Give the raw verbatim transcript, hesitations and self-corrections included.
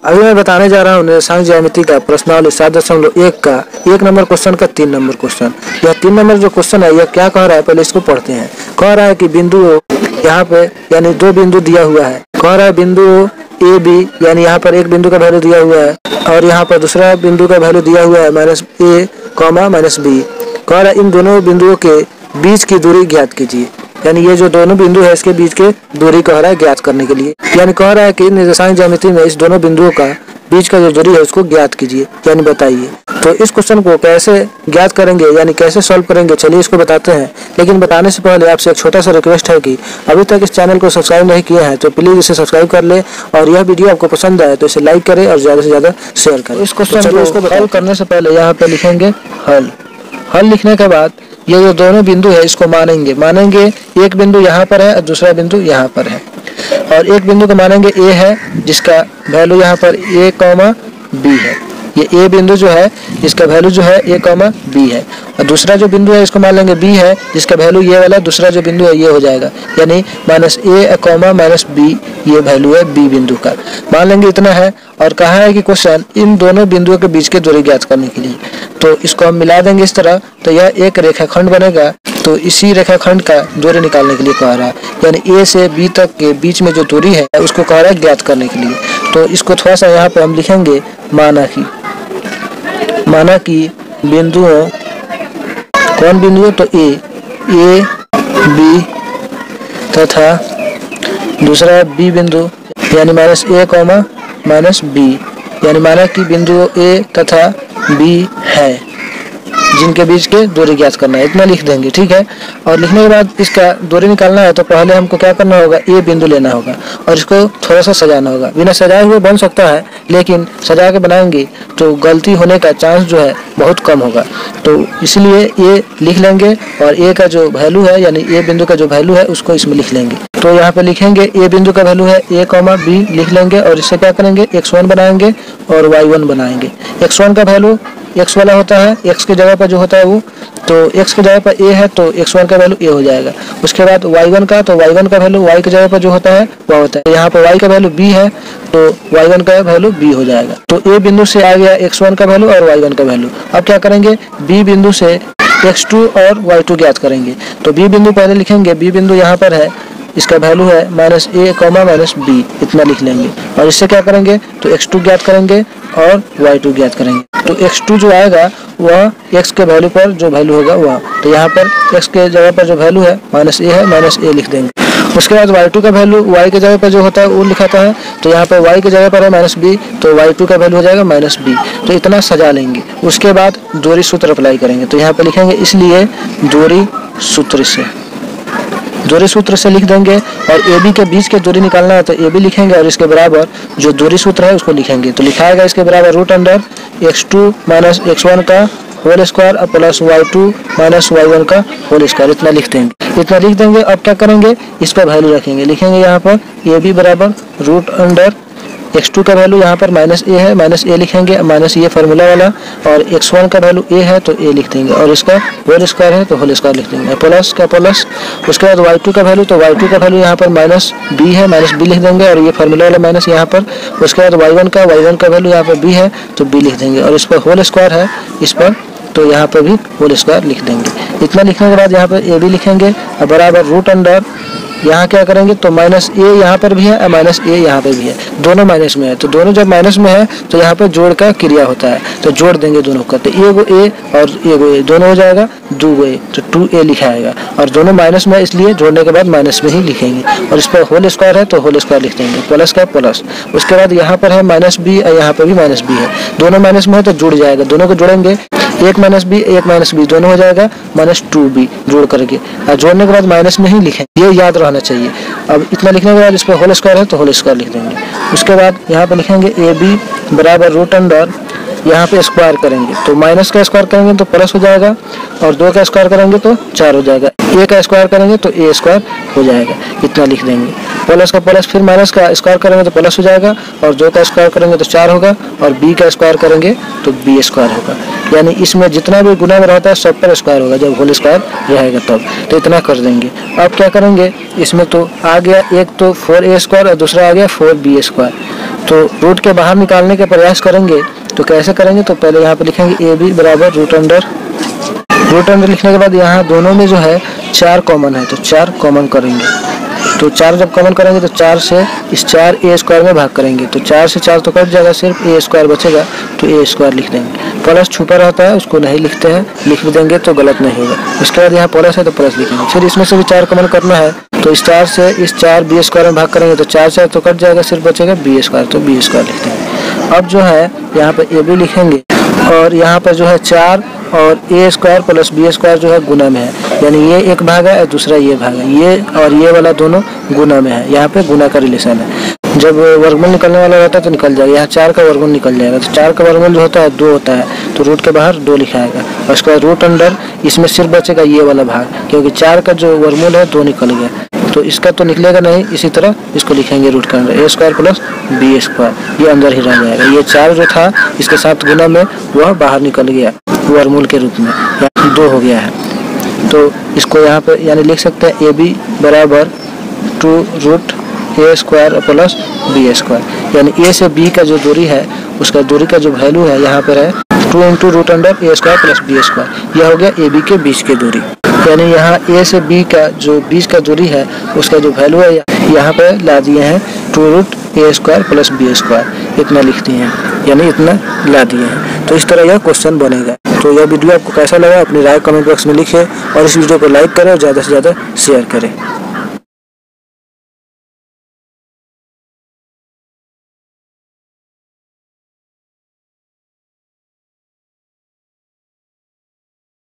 अभी मैं बताने जा रहा हूँ निर्देशांक ज्यामिति का प्रश्नावली सात दशमलव एक का एक नंबर क्वेश्चन का तीन नंबर क्वेश्चन। यह तीन नंबर जो क्वेश्चन है यह क्या कह रहा है, पहले इसको पढ़ते हैं। कह रहा है कि बिंदु यहाँ पे यानी दो बिंदु दिया हुआ है। कह रहा है बिंदु ए बी यानी यहाँ पर एक बिंदु का वैल्यू दिया हुआ है और यहाँ पर दूसरा बिंदु का वैल्यू दिया हुआ है minus A comma minus B. कह रहा है इन दोनों बिंदुओं के बीच की दूरी ज्ञात कीजिए, यानी ये जो दोनों बिंदु है इसके बीच के दूरी कह रहा है ज्ञात करने के लिए। यानी कह रहा है कि निर्देशांक ज्यामिति में इस दोनों बिंदुओं का बीच का जो दूरी है उसको ज्ञात कीजिए, यानी बताइए। तो इस क्वेश्चन को कैसे ज्ञात करेंगे यानी कैसे सॉल्व करेंगे, चलिए इसको बताते हैं। लेकिन बताने से पहले आपसे एक छोटा सा रिक्वेस्ट है कि अभी तक इस चैनल को सब्सक्राइब नहीं किया है तो प्लीज इसे सब्सक्राइब कर ले, और यह वीडियो आपको पसंद आए तो इसे लाइक करें और ज्यादा से ज्यादा शेयर करें। इस क्वेश्चन को हल करने से पहले यहाँ पे लिखेंगे हल। हल लिखने के बाद ये जो दोनों बिंदु है इसको मानेंगे मानेंगे एक बिंदु यहाँ पर है और दूसरा बिंदु यहाँ पर है, और एक बिंदु को मानेंगे ए है जिसका वैल्यू यहाँ पर ए कॉमा बी है। ये ए बिंदु जो है इसका वैल्यू जो है ए कॉमा बी है, और दूसरा जो बिंदु है इसको मान लेंगे बी है जिसका वैल्यू ये वाला दूसरा जो बिंदु है ये हो जाएगा, यानी minus A comma minus B ये वैल्यू है बी बिंदु का। मान लेंगे इतना है, और कहा है कि क्वेश्चन इन दोनों बिंदुओं के बीच के दूरी ज्ञात करने के लिए। तो इसको हम मिला देंगे इस तरह, तो यह एक रेखाखंड बनेगा। तो इसी रेखाखंड का दूरी निकालने के लिए कह रहा है, यानी ए से बी तक के बीच में जो दूरी है उसको कह रहा है ज्ञात करने के लिए। तो इसको थोड़ा सा यहाँ पे हम लिखेंगे माना कि माना कि बिंदुओं कौन बिंदु तो ए ए बी तथा दूसरा बी बिंदु यानी minus A comma minus B, यानी माना कि बिंदु ए तथा बी है जिनके बीच के दूरी ज्ञात करना है, इतना लिख देंगे। ठीक है, और लिखने के बाद इसका दूरी निकालना है तो पहले हमको क्या करना होगा, ए बिंदु लेना होगा और इसको थोड़ा सा सजाना होगा। बिना सजाए हुए बन सकता है लेकिन सजा के बनाएंगे तो गलती होने का चांस जो है बहुत कम होगा। तो इसलिए ए लिख लेंगे और ए का जो वैल्यू है यानी ए बिंदु का जो वैल्यू है उसको इसमें लिख लेंगे। तो यहाँ पे लिखेंगे ए बिंदु का वैल्यू है ए कॉमा बी लिख लेंगे, और इससे क्या करेंगे एक्स वन बनाएंगे और वाई वन बनाएंगे। एक्स वन का वैल्यू एक्स वाला होता है, एक्स के जगह पर जो होता है वो, तो एक्स के जगह पर ए है तो एक्स वन का वैल्यू ए हो जाएगा। उसके बाद वाई वन का, तो वाई वन का वैल्यू वाई के जगह पर जो होता है वह होता है। यहाँ पर वाई का वैल्यू बी है तो वाई वन का वैल्यू बी हो जाएगा। तो ए बिंदु से आ गया एक्स वन का वैल्यू और वाई वन का वैल्यू। अब क्या करेंगे, बी बिंदु से एक्स टू और वाई टू ज्ञात करेंगे। तो बी बिंदु पहले लिखेंगे, बी बिंदु यहाँ पर है, इसका वैल्यू है minus A comma minus B, इतना लिख लेंगे। और इससे क्या करेंगे तो एक्स टू ज्ञात करेंगे और वाई टू ज्ञात करेंगे। तो एक्स टू जो आएगा वह एक्स के वैल्यू पर जो वैल्यू होगा वह, तो यहाँ पर एक्स के जगह पर जो वैल्यू है माइनस ए है, माइनस ए लिख देंगे। उसके बाद वाई टू का वैल्यू वाई के जगह पर जो होता है वो लिखाता है, तो यहाँ पर वाई के जगह पर है माइनस बी, तो वाई टू का वैल्यू हो जाएगा माइनस बी। तो इतना सजा लेंगे। उसके बाद दूरी सूत्र अप्लाई करेंगे, तो यहाँ पर लिखेंगे इसलिए दूरी सूत्र से दूरी सूत्र से लिख देंगे, और ए बी के बीच के दूरी निकालना है तो ए बी लिखेंगे और इसके बराबर जो दूरी सूत्र है उसको लिखेंगे। तो लिखाएगा इसके बराबर root under X two minus X one का होल स्क्वायर और plus Y two minus Y one का होल स्क्वायर, इतना लिख देंगे। इतना लिख देंगे। अब क्या करेंगे, इस पर वैल्यू रखेंगे, लिखेंगे यहाँ पर ए बी बराबर रूट अंडर एक्स टू का वैल्यू यहाँ पर माइनस ए है, माइनस ए लिखेंगे, माइनस ये फार्मूला वाला, और एक्स वन का वैल्यू ए है तो ए लिख देंगे, और इसका होल स्क्वायर है तो होल स्क्वायर लिख देंगे, प्लस का प्लस। उसके बाद वाई टू का वैल्यू, तो वाई टू का वैल्यू यहाँ पर माइनस बी है, माइनस बी लिख देंगे, और ये फार्मूला वाला माइनस यहाँ पर। उसके बाद वाई वन का वाई वन का वैल्यू यहाँ पर बी है तो बी लिख देंगे, और इस पर होल स्क्वायर है इस पर, तो यहाँ पर भी होल स्क्वायर लिख देंगे। इतना लिखने के बाद यहाँ पर ए बी लिखेंगे और बराबर रूट अंडर यहाँ क्या करेंगे तो माइनस ए यहाँ पर भी है और माइनस ए यहाँ पर भी है, दोनों माइनस में है। तो दोनों जब माइनस में है तो यहाँ पर जोड़ का क्रिया होता है, तो जोड़ देंगे दोनों का, तो ए गो ए और ए गो ए दोनों हो जाएगा, दो गो ए, तो टू ए लिखा आएगा। और दोनों माइनस में इसलिए जोड़ने के बाद माइनस में ही लिखेंगे, और इस पर होल स्क्वायर है तो होल स्क्वायर लिख देंगे, प्लस का प्लस। उसके बाद यहाँ पर है माइनस बी और यहाँ पर भी माइनस बी है, दोनों माइनस में है तो जुड़ जाएगा, दोनों को जोड़ेंगे, एक माइनस बी एक माइनस बी दोनों हो जाएगा माइनस टू बी जोड़ करके, और जोड़ने के बाद माइनस में ही लिखें, ये याद रहना चाहिए। अब इतना लिखने के बाद इस पर होल स्क्वायर है तो होल स्क्वायर लिख देंगे। उसके बाद यहाँ पे लिखेंगे ए बी बराबर रूट अंडर, यहाँ पे स्क्वायर करेंगे तो माइनस का स्क्वायर करेंगे तो प्लस हो जाएगा, और दो का स्क्वायर करेंगे तो चार हो जाएगा, ए का स्क्वायर करेंगे तो ए स्क्वायर हो जाएगा, इतना लिख देंगे। प्लस का प्लस, फिर माइनस का स्क्वायर करेंगे तो प्लस हो जाएगा, और दो का स्क्वायर करेंगे तो चार होगा, और बी का स्क्वायर करेंगे तो बी स्क्वायर होगा। यानी इसमें जितना भी गुना में रहता है सब पर स्क्वायर होगा जब होल स्क्वायर रहेगा तब, तो इतना कर देंगे। अब क्या करेंगे, इसमें तो आ गया एक तो फोर ए स्क्वायर और दूसरा आ गया फोर बी स्क्वायर, तो रूट के बाहर निकालने का प्रयास करेंगे तो कैसे करेंगे, तो पहले यहाँ पे लिखेंगे ए बी बराबर रूट अंडर, रूट अंडर लिखने के बाद यहाँ दोनों में जो है चार कॉमन है तो चार कॉमन करेंगे, तो चार जब कॉमन करेंगे तो चार से इस चार ए स्क्वायर में भाग करेंगे, तो चार से चार तो कट जाएगा, सिर्फ ए स्क्वायर बचेगा तो ए स्क्वायर लिख देंगे। प्लस छुपा रहता है उसको नहीं लिखते हैं, लिख भी देंगे तो गलत नहीं होगा। उसके बाद यहाँ प्लस है तो प्लस लिखेंगे, फिर इसमें से भी चार कॉमन करना है तो इस चार से इस चार बी स्क्वायर में भाग करेंगे तो चार चार तो कट जाएगा, सिर्फ बचेगा बी स्क्वायर तो बी स्क्वायर लिख देंगे। अब जो है यहाँ पे ए बी लिखेंगे और यहाँ पर जो है चार और A square plus B square जो है गुना में है, यानी ये एक भाग है और दूसरा ये भाग है, ये और ये वाला दोनों गुना में है, यहाँ पे गुना का रिलेशन है। जब वर्गमूल निकलने वाला रहता है तो निकल जाएगा, यहाँ चार का वर्गमूल निकल जाएगा, तो चार का वर्गमूल जो होता है दो होता है तो रूट के बाहर दो लिखाएगा और उसके बाद रूट अंडर, इसमें सिर्फ बचेगा ये वाला भाग क्योंकि चार का जो वर्गमूल है दो निकल गया, तो इसका तो निकलेगा नहीं, इसी तरह इसको लिखेंगे रूट का under A square plus B square, ये अंदर ही रह जाएगा। ये चार जो था इसके साथ गुना में वह बाहर निकल गया वर्गमूल के रूप में, दो हो गया है। तो इसको यहाँ पे यानी लिख सकते हैं ए बी बराबर two root A square plus B square, यानी ए से बी का जो दूरी है उसका दूरी का जो वैल्यू है यहाँ पर है two into root under A square plus B square, यह हो गया ए बी के बीच की दूरी, यानी यहाँ ए से बी का जो बीच का दूरी है उसका जो वैल्यू है यहाँ पे ला दिए हैं two root A square plus B square, इतना लिख दिए हैं, यानी इतना ला दिए हैं। तो इस तरह यह क्वेश्चन बनेगा। तो यह वीडियो आपको कैसा लगा अपनी राय कमेंट बॉक्स में लिखिए और इस वीडियो को लाइक करें और ज़्यादा से ज़्यादा शेयर करें।